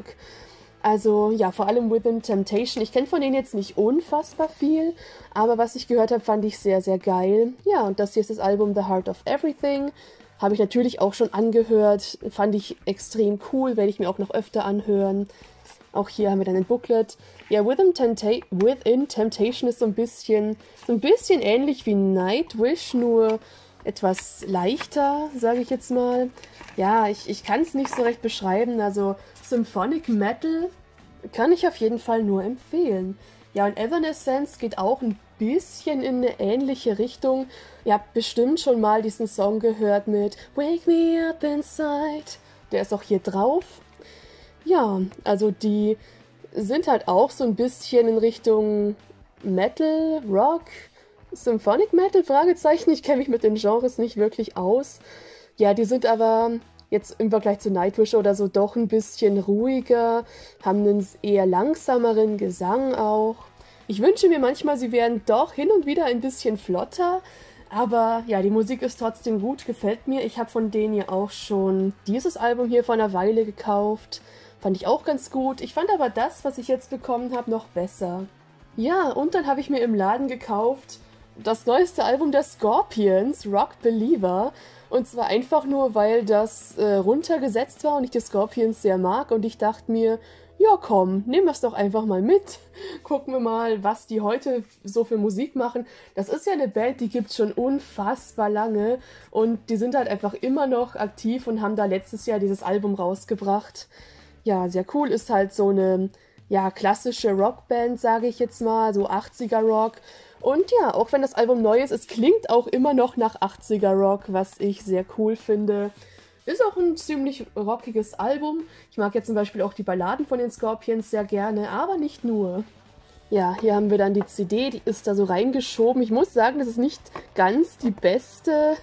Also ja, vor allem Within Temptation. Ich kenne von denen jetzt nicht unfassbar viel, aber was ich gehört habe, fand ich sehr, sehr geil. Ja, und das hier ist das Album The Heart of Everything. Habe ich natürlich auch schon angehört. Fand ich extrem cool, werde ich mir auch noch öfter anhören. Auch hier haben wir dann ein Booklet. Ja, Within, Tempta- Within Temptation ist so ein bisschen, so ein bisschen ähnlich wie Nightwish, nur etwas leichter, sage ich jetzt mal. Ja, ich, ich kann es nicht so recht beschreiben, also Symphonic Metal kann ich auf jeden Fall nur empfehlen. Ja, und Evanescence geht auch ein bisschen in eine ähnliche Richtung. Ihr habt bestimmt schon mal diesen Song gehört mit Wake Me Up Inside. Der ist auch hier drauf. Ja, also die sind halt auch so ein bisschen in Richtung Metal, Rock, Symphonic Metal, Fragezeichen. Ich kenne mich mit den Genres nicht wirklich aus. Ja, die sind aber jetzt im Vergleich zu Nightwish oder so doch ein bisschen ruhiger, haben einen eher langsameren Gesang auch. Ich wünsche mir manchmal, sie wären doch hin und wieder ein bisschen flotter, aber ja, die Musik ist trotzdem gut, gefällt mir. Ich habe von denen ja auch schon dieses Album hier vor einer Weile gekauft. Fand ich auch ganz gut. Ich fand aber das, was ich jetzt bekommen habe, noch besser. Ja, und dann habe ich mir im Laden gekauft das neueste Album der Scorpions, Rock Believer. Und zwar einfach nur, weil das äh, runtergesetzt war und ich die Scorpions sehr mag. Und ich dachte mir, ja komm, nehmen wir es doch einfach mal mit. Gucken wir mal, was die heute so für Musik machen. Das ist ja eine Band, die gibt es schon unfassbar lange. Und die sind halt einfach immer noch aktiv und haben da letztes Jahr dieses Album rausgebracht. Ja, sehr cool, ist halt so eine ja, klassische Rockband, sage ich jetzt mal, so achtziger Rock. Und ja, auch wenn das Album neu ist, es klingt auch immer noch nach achtziger Rock, was ich sehr cool finde. Ist auch ein ziemlich rockiges Album. Ich mag ja zum Beispiel auch die Balladen von den Scorpions sehr gerne, aber nicht nur. Ja, hier haben wir dann die C D, die ist da so reingeschoben. Ich muss sagen, das ist nicht ganz die beste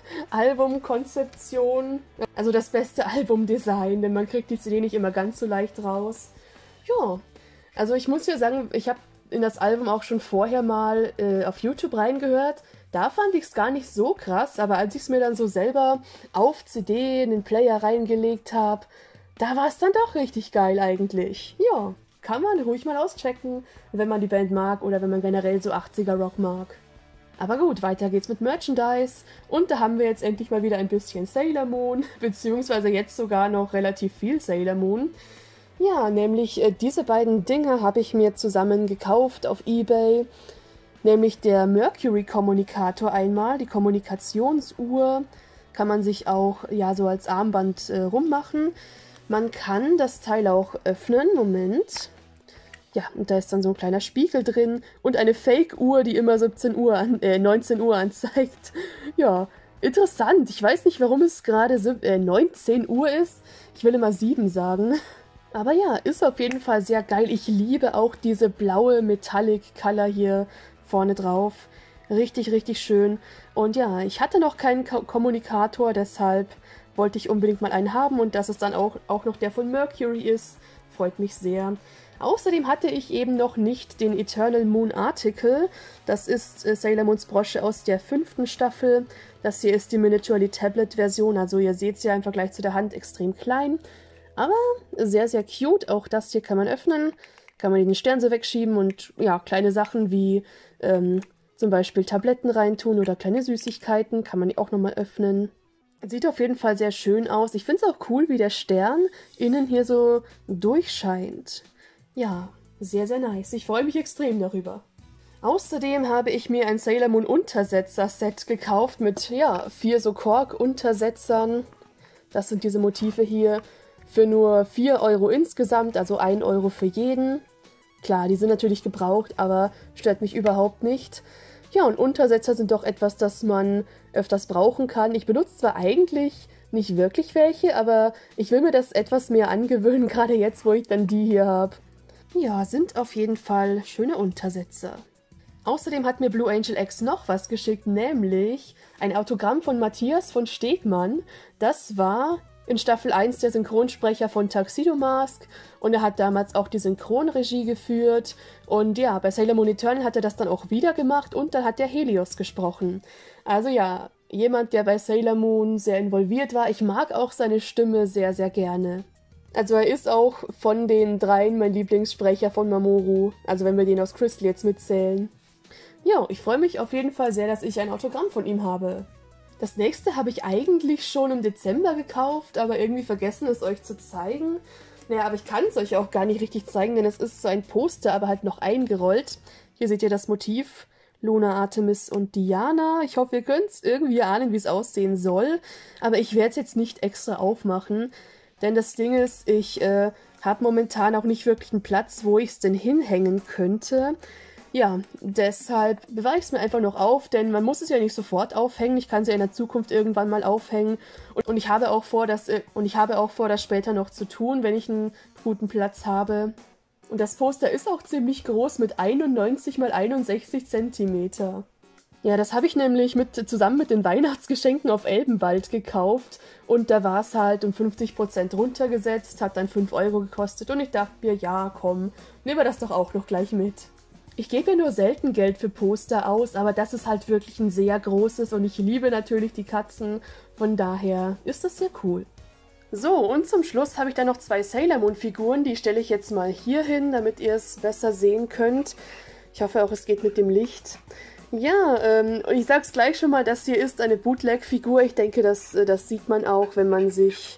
Albumkonzeption, also das beste Albumdesign, denn man kriegt die C D nicht immer ganz so leicht raus. Ja, also ich muss ja sagen, ich habe in das Album auch schon vorher mal äh, auf YouTube reingehört. Da fand ich es gar nicht so krass, aber als ich es mir dann so selber auf C D in den Player reingelegt habe, da war es dann doch richtig geil eigentlich. Ja, kann man ruhig mal auschecken, wenn man die Band mag oder wenn man generell so achtziger Rock mag. Aber gut, weiter geht's mit Merchandise und da haben wir jetzt endlich mal wieder ein bisschen Sailor Moon, beziehungsweise jetzt sogar noch relativ viel Sailor Moon. Ja, nämlich äh, diese beiden Dinge habe ich mir zusammen gekauft auf eBay. Nämlich der Mercury-Kommunikator einmal, die Kommunikationsuhr, kann man sich auch ja so als Armband äh, rummachen. Man kann das Teil auch öffnen, Moment. Ja, und da ist dann so ein kleiner Spiegel drin und eine Fake-Uhr, die immer siebzehn Uhr an, äh, neunzehn Uhr anzeigt. Ja, interessant. Ich weiß nicht, warum es gerade äh, neunzehn Uhr ist. Ich will immer sieben sagen. Aber ja, ist auf jeden Fall sehr geil. Ich liebe auch diese blaue Metallic-Color hier vorne drauf. Richtig, richtig schön. Und ja, ich hatte noch keinen Ko- Kommunikator, deshalb wollte ich unbedingt mal einen haben. Und dass es dann auch, auch noch der von Mercury ist, freut mich sehr. Außerdem hatte ich eben noch nicht den Eternal Moon Article. Das ist äh, Sailor Moons Brosche aus der fünften Staffel. Das hier ist die Miniaturely Tablet Version. Also ihr seht sie ja im Vergleich zu der Hand extrem klein. Aber sehr, sehr cute. Auch das hier kann man öffnen. Kann man den Stern so wegschieben und ja, kleine Sachen wie ähm, zum Beispiel Tabletten reintun oder kleine Süßigkeiten kann man die auch nochmal öffnen. Sieht auf jeden Fall sehr schön aus. Ich finde es auch cool, wie der Stern innen hier so durchscheint. Ja, sehr, sehr nice. Ich freue mich extrem darüber. Außerdem habe ich mir ein Sailor Moon Untersetzer-Set gekauft mit, ja, vier so Kork-Untersetzern. Das sind diese Motive hier. Für nur vier Euro insgesamt, also ein Euro für jeden. Klar, die sind natürlich gebraucht, aber stört mich überhaupt nicht. Ja, und Untersetzer sind doch etwas, das man öfters brauchen kann. Ich benutze zwar eigentlich nicht wirklich welche, aber ich will mir das etwas mehr angewöhnen, gerade jetzt, wo ich dann die hier habe. Ja, sind auf jeden Fall schöne Untersetzer. Außerdem hat mir Blue Angel X noch was geschickt, nämlich ein Autogramm von Matthias von Stegmann. Das war in Staffel eins der Synchronsprecher von Tuxedo Mask und er hat damals auch die Synchronregie geführt und ja, bei Sailor Moon Eternal hat er das dann auch wieder gemacht und dann hat der Helios gesprochen. Also ja, jemand, der bei Sailor Moon sehr involviert war. Ich mag auch seine Stimme sehr, sehr gerne. Also er ist auch von den dreien mein Lieblingssprecher von Mamoru, also wenn wir den aus Crystal jetzt mitzählen. Ja, ich freue mich auf jeden Fall sehr, dass ich ein Autogramm von ihm habe. Das nächste habe ich eigentlich schon im Dezember gekauft, aber irgendwie vergessen es euch zu zeigen. Naja, aber ich kann es euch auch gar nicht richtig zeigen, denn es ist so ein Poster, aber halt noch eingerollt. Hier seht ihr das Motiv, Luna, Artemis und Diana. Ich hoffe, ihr könnt es irgendwie ahnen, wie es aussehen soll. Aber ich werde es jetzt nicht extra aufmachen, denn das Ding ist, ich äh, habe momentan auch nicht wirklich einen Platz, wo ich es denn hinhängen könnte. Ja, deshalb bewahre ich es mir einfach noch auf, denn man muss es ja nicht sofort aufhängen. Ich kann es ja in der Zukunft irgendwann mal aufhängen. Und, und, ich habe auch vor, das, und ich habe auch vor, das später noch zu tun, wenn ich einen guten Platz habe. Und das Poster ist auch ziemlich groß mit einundneunzig mal einundsechzig Zentimeter. Ja, das habe ich nämlich mit, zusammen mit den Weihnachtsgeschenken auf Elbenwald gekauft. Und da war es halt um fünfzig Prozent runtergesetzt, hat dann fünf Euro gekostet. Und ich dachte mir, ja komm, nehmen wir das doch auch noch gleich mit. Ich gebe ja nur selten Geld für Poster aus, aber das ist halt wirklich ein sehr großes und ich liebe natürlich die Katzen, von daher ist das sehr cool. So, und zum Schluss habe ich dann noch zwei Sailor Moon Figuren, die stelle ich jetzt mal hier hin, damit ihr es besser sehen könnt. Ich hoffe auch, es geht mit dem Licht. Ja, ähm, ich sag's gleich schon mal, das hier ist eine Bootleg-Figur. Ich denke, das, das sieht man auch, wenn man sich,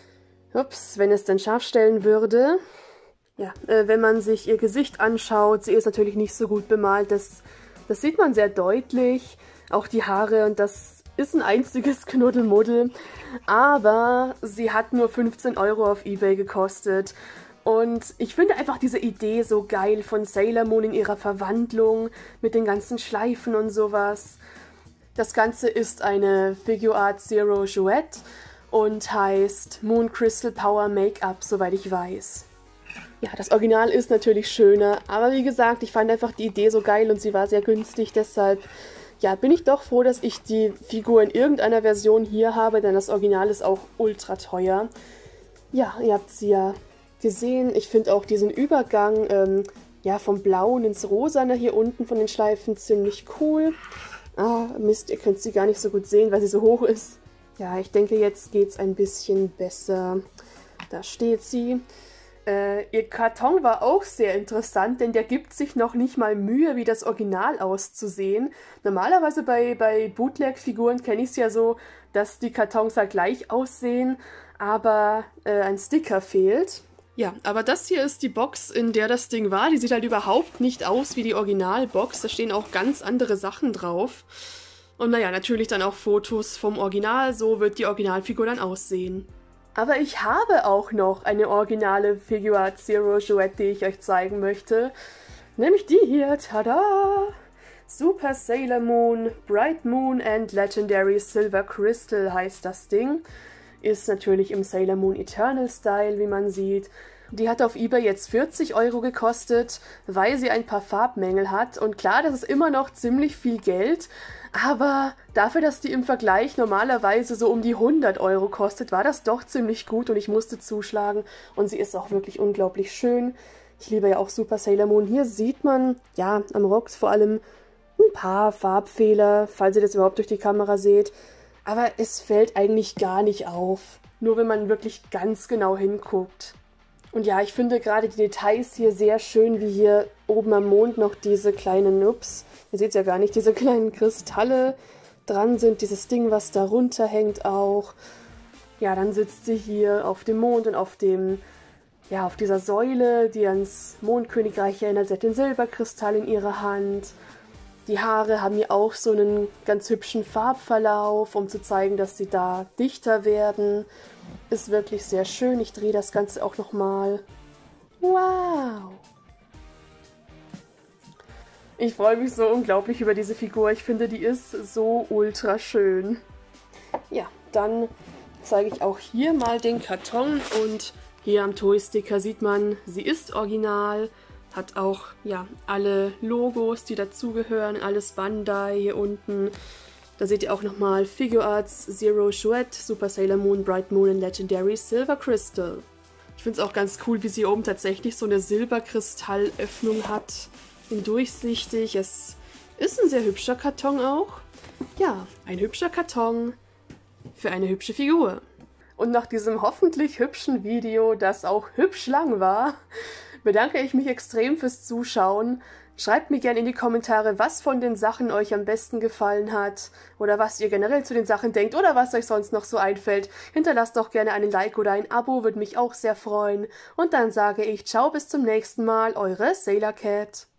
ups, wenn es dann scharf stellen würde. Ja, äh, wenn man sich ihr Gesicht anschaut, sie ist natürlich nicht so gut bemalt, das, das sieht man sehr deutlich, auch die Haare und das ist ein einziges Knuddelmuddel, aber sie hat nur fünfzehn Euro auf eBay gekostet Und ich finde einfach diese Idee so geil von Sailor Moon in ihrer Verwandlung mit den ganzen Schleifen und sowas. Das Ganze ist eine Figure Art Zero Jouette und heißt Moon Crystal Power Make-up, soweit ich weiß. Ja, das Original ist natürlich schöner, aber wie gesagt, ich fand einfach die Idee so geil und sie war sehr günstig, deshalb ja, bin ich doch froh, dass ich die Figur in irgendeiner Version hier habe, denn das Original ist auch ultra teuer. Ja, ihr habt sie ja gesehen. Ich finde auch diesen Übergang ähm, ja, vom Blauen ins Rosane hier unten von den Schleifen ziemlich cool. Ah, Mist, ihr könnt sie gar nicht so gut sehen, weil sie so hoch ist. Ja, ich denke, jetzt geht's ein bisschen besser. Da steht sie. Äh, ihr Karton war auch sehr interessant, denn der gibt sich noch nicht mal Mühe, wie das Original auszusehen. Normalerweise bei, bei Bootleg-Figuren kenne ich es ja so, dass die Kartons halt gleich aussehen, aber äh, ein Sticker fehlt. Ja, aber das hier ist die Box, in der das Ding war. Die sieht halt überhaupt nicht aus wie die Originalbox. Da stehen auch ganz andere Sachen drauf. Und naja, natürlich dann auch Fotos vom Original. So wird die Originalfigur dann aussehen. Aber ich habe auch noch eine originale Figure Art Zero Jouette, die ich euch zeigen möchte. Nämlich die hier. Tada! Super Sailor Moon, Bright Moon and Legendary Silver Crystal heißt das Ding. Ist natürlich im Sailor Moon Eternal Style, wie man sieht. Die hat auf eBay jetzt vierzig Euro gekostet, weil sie ein paar Farbmängel hat. Und klar, das ist immer noch ziemlich viel Geld, aber dafür, dass die im Vergleich normalerweise so um die hundert Euro kostet, war das doch ziemlich gut und ich musste zuschlagen. Und sie ist auch wirklich unglaublich schön. Ich liebe ja auch Super Sailor Moon. Hier sieht man, ja, am Rock vor allem ein paar Farbfehler, falls ihr das überhaupt durch die Kamera seht. Aber es fällt eigentlich gar nicht auf, nur wenn man wirklich ganz genau hinguckt. Und ja, ich finde gerade die Details hier sehr schön, wie hier oben am Mond noch diese kleinen, ups, ihr seht es ja gar nicht, diese kleinen Kristalle dran sind, dieses Ding, was da runterhängt auch. Ja, dann sitzt sie hier auf dem Mond und auf dem, ja, auf dieser Säule, die ans Mondkönigreich erinnert. Sie hat den Silberkristall in ihrer Hand. Die Haare haben hier auch so einen ganz hübschen Farbverlauf, um zu zeigen, dass sie da dichter werden. Ist wirklich sehr schön. Ich drehe das Ganze auch nochmal. Wow! Ich freue mich so unglaublich über diese Figur. Ich finde, die ist so ultra schön. Ja, dann zeige ich auch hier mal den Karton. Und hier am Toy-Sticker sieht man, sie ist original. Hat auch, ja, alle Logos, die dazugehören, alles Bandai hier unten. Da seht ihr auch nochmal Figure Arts Zero Jouette, Super Sailor Moon, Bright Moon und Legendary Silver Crystal. Ich finde es auch ganz cool, wie sie oben tatsächlich so eine Silberkristallöffnung hat. In durchsichtig. Es ist ein sehr hübscher Karton auch. Ja, ein hübscher Karton für eine hübsche Figur. Und nach diesem hoffentlich hübschen Video, das auch hübsch lang war, bedanke ich mich extrem fürs Zuschauen. Schreibt mir gerne in die Kommentare, was von den Sachen euch am besten gefallen hat oder was ihr generell zu den Sachen denkt oder was euch sonst noch so einfällt. Hinterlasst doch gerne einen Like oder ein Abo, würde mich auch sehr freuen. Und dann sage ich ciao, bis zum nächsten Mal, eure Sailor Cat.